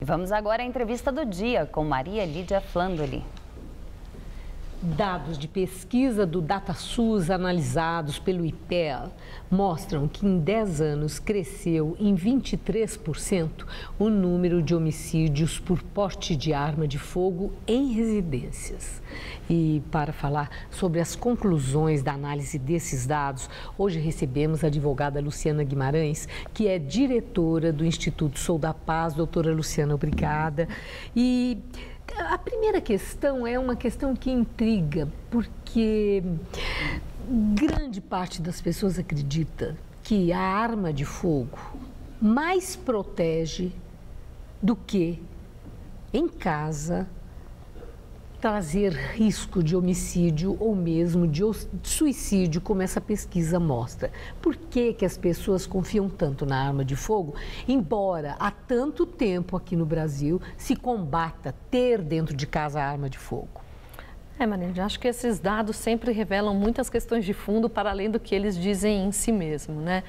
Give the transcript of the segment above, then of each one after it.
Vamos agora à entrevista do dia com Maria Lídia Flandoli. Dados de pesquisa do DataSUS analisados pelo IPEA mostram que em 10 anos cresceu em 23% o número de homicídios por porte de arma de fogo em residências. E para falar sobre as conclusões da análise desses dados, hoje recebemos a advogada Luciana Guimarães, que é diretora do Instituto Sou da Paz. Doutora Luciana, obrigada. E a primeira questão é uma questão que intriga, porque grande parte das pessoas acredita que a arma de fogo mais protege do que em casa trazer risco de homicídio ou mesmo de suicídio, como essa pesquisa mostra. Por que as pessoas confiam tanto na arma de fogo, embora há tanto tempo aqui no Brasil se combata ter dentro de casa a arma de fogo? Maria, acho que esses dados sempre revelam muitas questões de fundo para além do que eles dizem em si mesmo, né?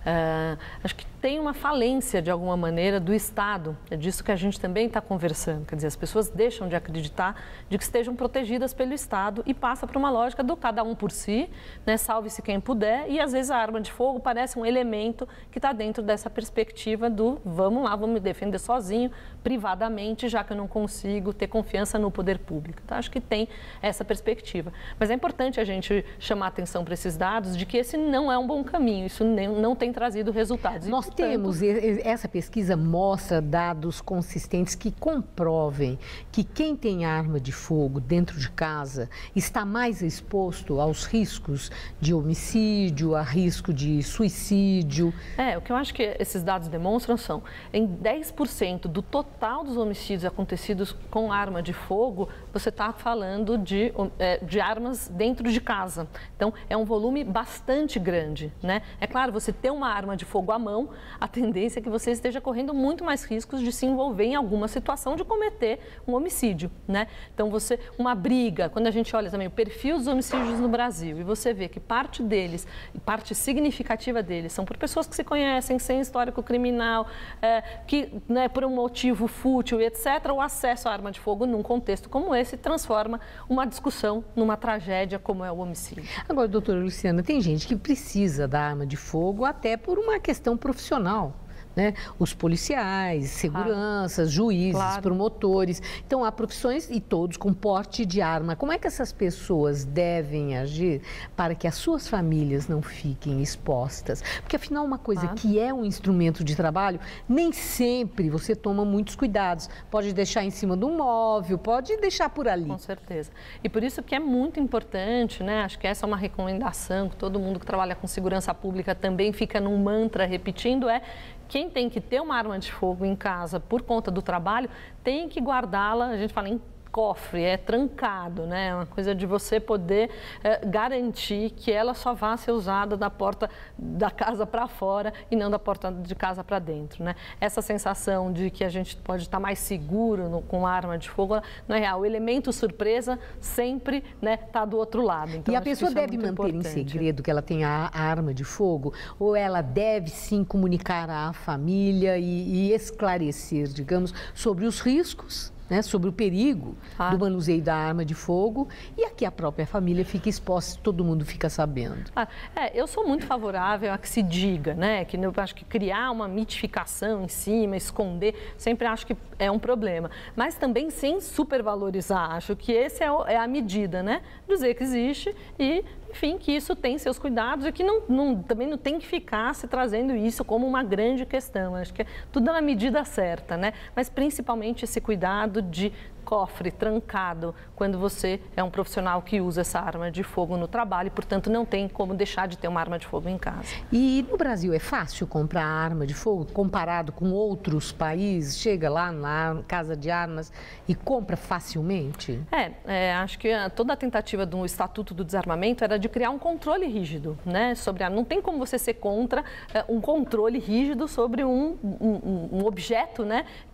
Acho que tem uma falência, de alguma maneira, do Estado. É disso que a gente também está conversando. Quer dizer, as pessoas deixam de acreditar de que estejam protegidas pelo Estado e passa para uma lógica do cada um por si, né? Salve-se quem puder. E, às vezes, a arma de fogo parece um elemento que está dentro dessa perspectiva do vamos lá, vamos me defender sozinho, privadamente, já que eu não consigo ter confiança no poder público. Então, acho que tem essa perspectiva. Mas é importante a gente chamar atenção para esses dados de que esse não é um bom caminho, isso não tem trazido resultados. Nós temos, essa pesquisa mostra dados consistentes que comprovem que quem tem arma de fogo dentro de casa está mais exposto aos riscos de homicídio, a risco de suicídio. O que eu acho que esses dados demonstram são, em 10% do total dos homicídios acontecidos com arma de fogo, você está falando de armas dentro de casa. Então, é um volume bastante grande, né? É claro, você ter uma arma de fogo à mão, a tendência é que você esteja correndo muito mais riscos de se envolver em alguma situação de cometer um homicídio, né? Então, uma briga, quando a gente olha também o perfil dos homicídios no Brasil e você vê que parte deles, parte significativa deles, são por pessoas que se conhecem, sem histórico criminal, que, né, por um motivo fútil e etc., o acesso à arma de fogo num contexto como esse transforma uma discussão numa tragédia como é o homicídio. Agora, doutora Luciana, tem gente que precisa da arma de fogo até por uma questão profissional, né? Os policiais, seguranças, juízes, promotores. Então, há profissões e todos com porte de arma. Como é que essas pessoas devem agir para que as suas famílias não fiquem expostas? Porque, afinal, uma coisa que é um instrumento de trabalho, nem sempre você toma muitos cuidados. Pode deixar em cima de um móvel, pode deixar por ali. Com certeza. E por isso que é muito importante, né? Acho que essa é uma recomendação que todo mundo que trabalha com segurança pública também fica num mantra repetindo, quem tem que ter uma arma de fogo em casa por conta do trabalho, tem que guardá-la, a gente fala em cofre, trancado, né? É uma coisa de você poder garantir que ela só vá ser usada da porta da casa para fora e não da porta de casa para dentro, né? Essa sensação de que a gente pode estar mais seguro com a arma de fogo não é real. O elemento surpresa sempre, né, está do outro lado. Então, e a pessoa deve manter em segredo que ela tem a arma de fogo ou ela deve sim comunicar à família e esclarecer, digamos, sobre os riscos, né, sobre o perigo do manuseio da arma de fogo e aqui a própria família fica exposta, todo mundo fica sabendo. Eu sou muito favorável a que se diga, né, que eu acho que criar uma mitificação em cima, esconder, sempre acho que é um problema, mas também sem supervalorizar, acho que esse é a medida, né, dizer que existe e, enfim, que isso tem seus cuidados e que também não tem que ficar se trazendo isso como uma grande questão. Acho que é tudo na medida certa, né? Mas principalmente esse cuidado de cofre trancado quando você é um profissional que usa essa arma de fogo no trabalho e, portanto, não tem como deixar de ter uma arma de fogo em casa. E no Brasil é fácil comprar arma de fogo comparado com outros países? Chega lá na casa de armas e compra facilmente? Acho que toda a tentativa do Estatuto do Desarmamento era de criar um controle rígido, né? Não tem como você ser contra um controle rígido sobre um objeto, né, que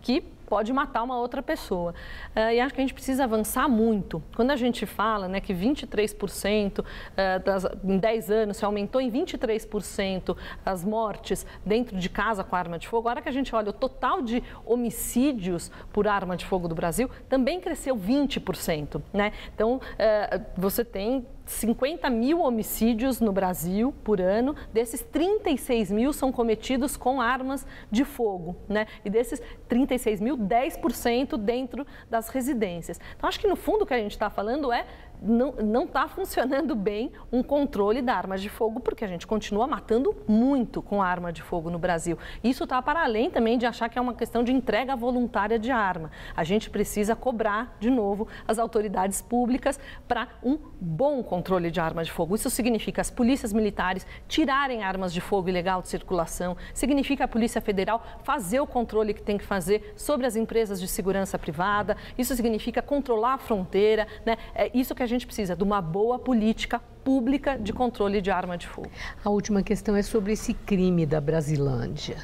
pode matar uma outra pessoa. E acho que a gente precisa avançar muito. Quando a gente fala, né, que 23% em 10 anos se aumentou em 23% as mortes dentro de casa com arma de fogo, a hora que a gente olha o total de homicídios por arma de fogo do Brasil, também cresceu 20%, né? Então, você tem 50 mil homicídios no Brasil por ano, desses 36 mil são cometidos com armas de fogo, né? E desses 36 mil, 10% dentro das residências. Então, acho que no fundo o que a gente está falando não está funcionando bem um controle da arma de fogo, porque a gente continua matando muito com arma de fogo no Brasil. Isso está para além também de achar que é uma questão de entrega voluntária de arma. A gente precisa cobrar, de novo, as autoridades públicas para um bom controle de arma de fogo. Isso significa as polícias militares tirarem armas de fogo ilegal de circulação, significa a Polícia Federal fazer o controle que tem que fazer sobre as empresas de segurança privada, isso significa controlar a fronteira, né? É isso que a gente precisa, de uma boa política pública de controle de arma de fogo. A última questão é sobre esse crime da Brasilândia.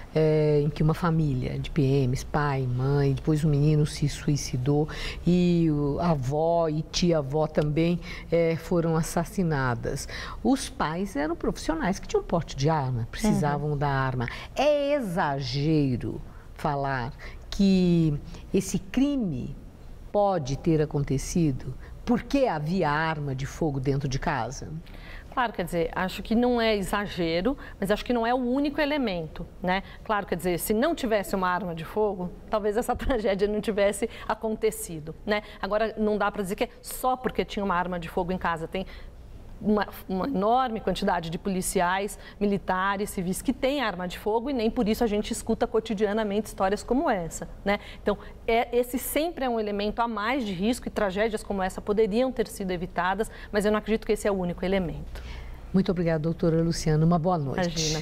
Em que uma família de PMs, pai, mãe, depois o menino se suicidou e a avó e tia-avó também foram assassinadas. Os pais eram profissionais que tinham porte de arma, precisavam da arma. É exagero falar que esse crime pode ter acontecido porque havia arma de fogo dentro de casa? Claro, quer dizer, acho que não é exagero, mas acho que não é o único elemento, né? Claro, quer dizer, se não tivesse uma arma de fogo, talvez essa tragédia não tivesse acontecido, né? Agora, não dá para dizer que é só porque tinha uma arma de fogo em casa. Tem uma enorme quantidade de policiais, militares, civis que têm arma de fogo e nem por isso a gente escuta cotidianamente histórias como essa, né? Então, esse sempre é um elemento a mais de risco e tragédias como essa poderiam ter sido evitadas, mas eu não acredito que esse é o único elemento. Muito obrigada, doutora Luciana. Uma boa noite. Imagina.